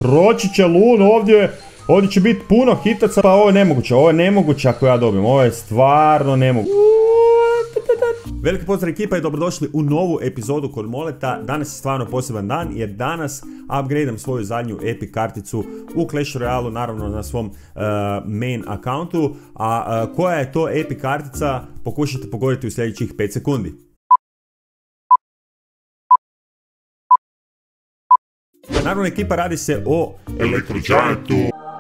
Proći će Lun ovdje će biti puno hitaca, pa ovo je nemoguće ako ja dobijem, ovo je stvarno nemoguće. Veliki pozdrav ekipa i dobrodošli u novu epizodu kod Moleta. Danas je stvarno poseban dan jer danas upgradeam svoju zadnju epic karticu u Clash Royale, naravno na svom main accountu. A koja je to epic kartica, pokušajte pogoditi u sljedećih 5 sekundi. Naravno ekipa, radi se o Electro Giantu.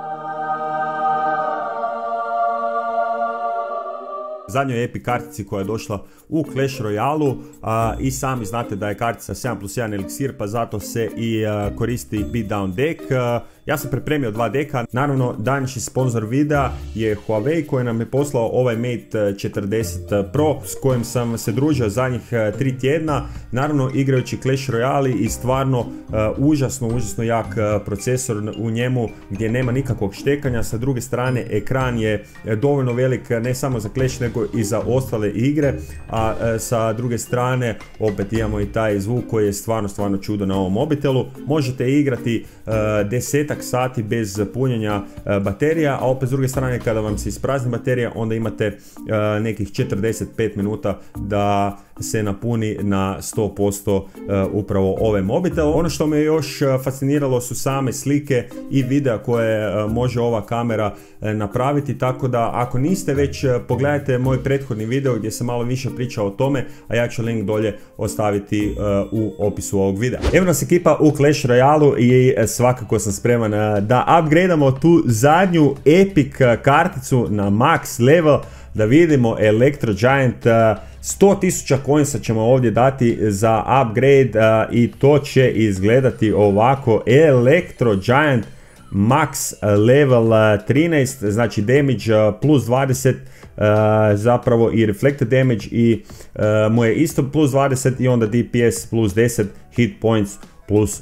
Zadnjoj epic kartici koja je došla u Clash Royale-u i sami znate da je kartica 7+1 eliksir, pa zato se i koristi beatdown deck. Ja sam pripremio dva deka, naravno današnji sponsor videa je Huawei koji nam je poslao ovaj Mate 40 Pro s kojim sam se družio zadnjih 3 tjedna, naravno igrajući Clash Royale i stvarno užasno jak procesor u njemu gdje nema nikakvog štekanja. Sa druge strane ekran je dovoljno velik ne samo za Clash nego i za ostale igre, a sa druge strane opet imamo i taj zvuk koji je stvarno čudo na ovom mobitelu. Možete igrati 10 sati bez punjenja baterija, a opet s druge strane kada vam se isprazni baterija onda imate nekih 45 minuta da se napuni na 100% upravo ovaj mobitel. Ono što me još fasciniralo su same slike i videa koje može ova kamera napraviti, tako da ako niste već, pogledajte moj prethodni video gdje sam malo više pričao o tome, a ja ću link dolje ostaviti u opisu ovog videa. Evo nas ekipa u Clash Royale i svakako sam spreman da upgradeamo tu zadnju epic karticu na max level, da vidimo Electro Giant. 100.000 coinsa ćemo ovdje dati za upgrade i to će izgledati ovako. Electro Giant max level 13, znači damage plus 20, zapravo i reflected damage i mu je isto plus 20 i onda DPS plus 10, hit points plus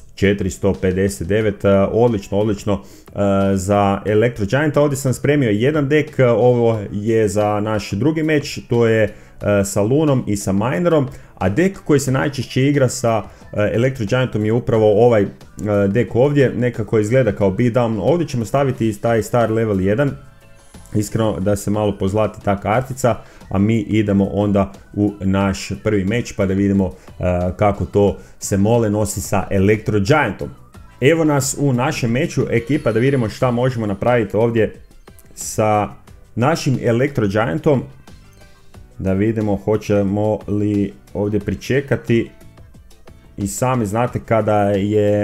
459, odlično za Electro Gianta. Ovdje sam spremio jedan dek, ovo je za naš drugi meč, to je sa Lunom i sa Minorom, a dek koji se najčešće igra sa Electro Giantom je upravo ovaj dek ovdje, nekako izgleda kao beatdown. Ovdje ćemo staviti taj star level 1, iskreno da se malo pozlati ta kartica, a mi idemo onda u naš prvi meč pa da vidimo kako to se Mole nosi sa Electro Giantom. Evo nas u našem meču ekipa, da vidimo šta možemo napraviti ovdje sa našim Electro Giantom. Da vidimo hoćemo li ovdje pričekati. I sami znate kada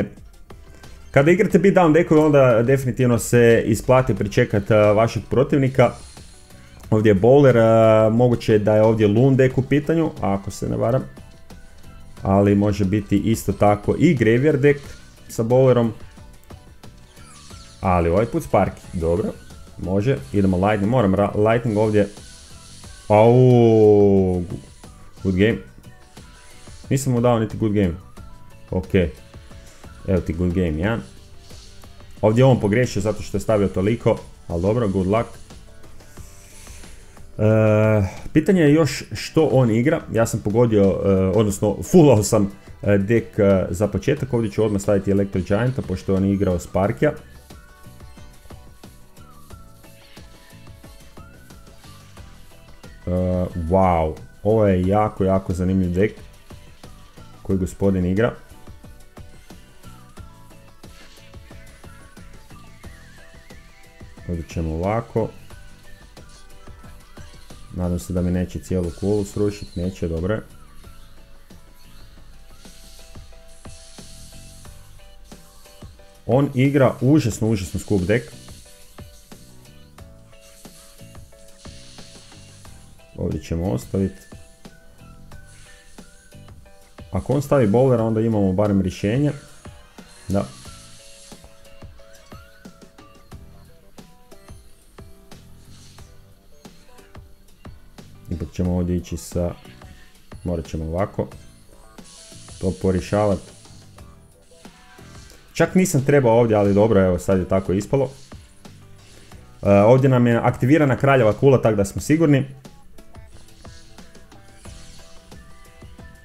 igrate beatdown dekove onda definitivno se isplati pričekati vašeg protivnika. Ovdje je bowler, moguće je da je ovdje Lun dek u pitanju, ako se ne varam. Ali može biti isto tako i graveyard dek sa bowlerom. Ali ovaj put Sparky, dobro, može, idemo lightning, moram lightning ovdje. Auuu, good game. Nisam mu dao niti good game. Ok, evo ti good game, ja. Ovdje je on pogriješio zato što je stavio toliko, ali dobro, good luck. Pitanje je još što on igra. Ja sam pogodio, odnosno fullao sam dek za početak. Ovdje ću odmah staviti Electro Gianta pošto on je igrao Sparkija. Wow, ovo je jako zanimljiv dek koji gospodin igra. Ovdje ćemo ovako. Nadam se da mi neće cijelu kulu srušiti, neće, dobro je. On igra užasno skup dek. Ovdje ćemo ostaviti. Ako on stavi bowlera onda imamo barem rješenje. Da. Ipak ćemo ovdje ići sa... Morat ćemo ovako to porješavati. Čak nisam trebao ovdje, ali dobro, evo sad je tako ispalo. Ovdje nam je aktivirana kraljeva kula, tako da smo sigurni.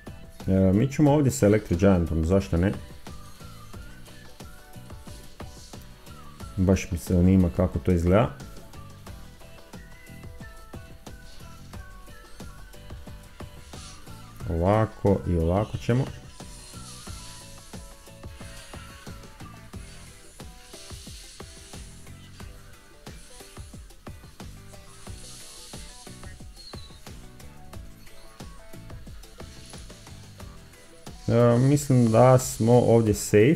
Mi ćemo ovdje sa Electro Giantom, zašto ne? Baš mi se zanima kako to izgleda. Ovako i ovako ćemo. Mislim da smo ovdje safe.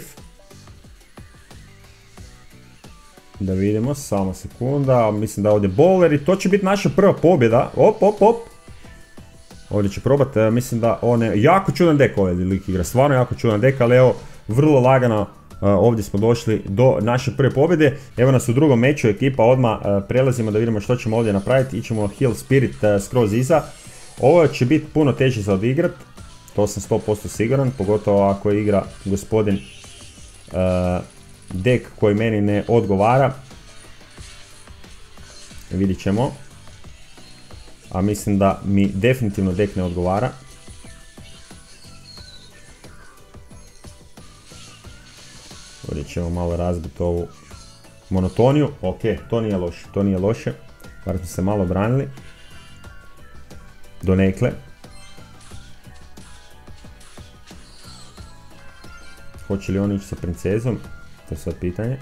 Da vidimo, samo sekunda. Mislim da ovdje bowler i to će biti naša prva pobjeda. Op. Ovdje ću probati, mislim da on je jako čudan dek ovaj lik igra, stvarno jako čudan dek, ali evo, vrlo lagano ovdje smo došli do naše prve pobjede. Evo nas u drugom meču, ekipa odmah prelazimo da vidimo što ćemo ovdje napraviti, ićemo Heal Spirit skroz iza. Ovo će biti puno teže za odigrat, to sam 100% siguran, pogotovo ako igra gospodin dek koji meni ne odgovara. Vidit ćemo. A mislim da mi definitivno dek ne odgovara. Ovdje ćemo malo razbiti ovu monotoniju. Ok, to nije loše. Bar smo se malo branili. Donekle. Hoće li on ići sa princezom? To je sad pitanje.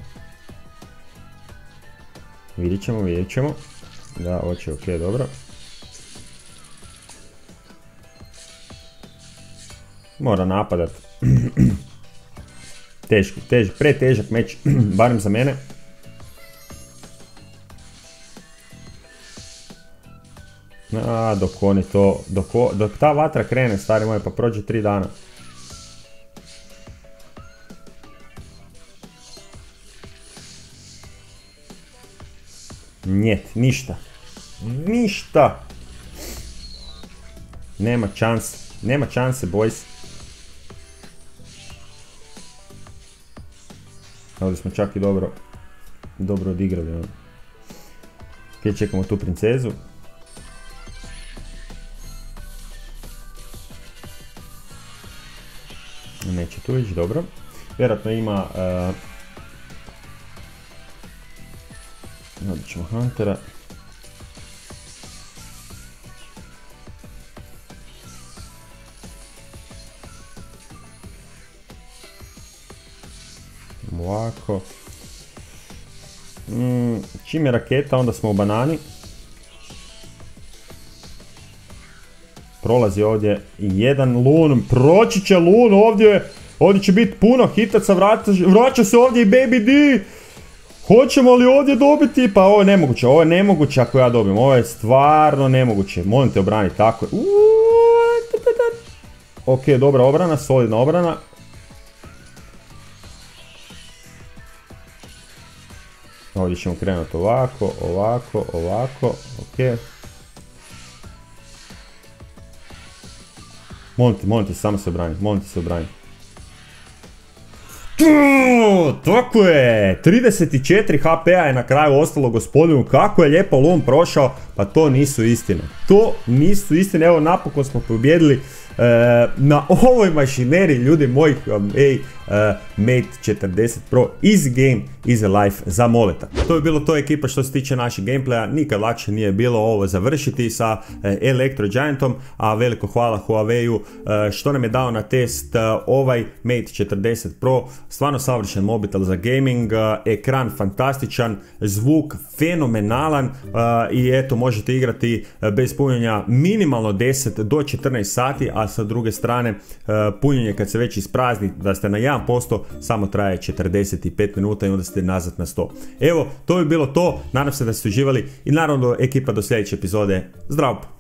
Vidjet ćemo. Da, hoće, ok, dobro. Mora napadat. Pretežak meč, barem za mene. Dok oni to, dok ta vatra krene, stari moj, pa prođe 3 dana. Njet, ništa. Nema šanse, boys. Ovdje smo čak i dobro odigrali. Ok, čekamo tu princezu. Neće tu ići, dobro. Vjerojatno ima... Dobit ćemo Huntera. Ovako. Čim je raketa, onda smo u banani. Prolazi ovdje jedan Lun. Proći će Lun ovdje. Ovdje će biti puno hitaca. Vraća se ovdje i Baby D. Hoćemo li ovdje dobiti? Pa ovo je nemoguće ako ja dobijem. Ovo je stvarno nemoguće. Molim te obrani, tako je. Ok, dobra obrana, solidna obrana. Ovdje ćemo krenuti ovako, ok. Molim te, samo se obrani, Tako je, 34 HP-a je na kraju ostalo gospodinu, kako je lijepo Lun prošao, pa to nisu istine. Evo napokon smo pobjedili na ovoj mašineri, ljudi moji, Mate 40 Pro, easy game, easy life za Moleta. To je bilo to, ekipa, što se tiče našeg gameplaya. Nikad lakše nije bilo ovo završiti sa Electro Giantom, a veliko hvala Huawei-u što nam je dao na test ovaj Mate 40 Pro. Stvarno savršen mobitel za gaming, ekran fantastičan, zvuk fenomenalan i eto, možete igrati bez punjenja minimalno 10 do 14 sati, a sa druge strane punjenje kad se već isprazni, da ste na 1%, samo traje 45 minuta i onda ste nazad na 100. Evo, to bi bilo to, nadam se da ste uživali i naravno ekipa do sljedeće epizode. Zdravo!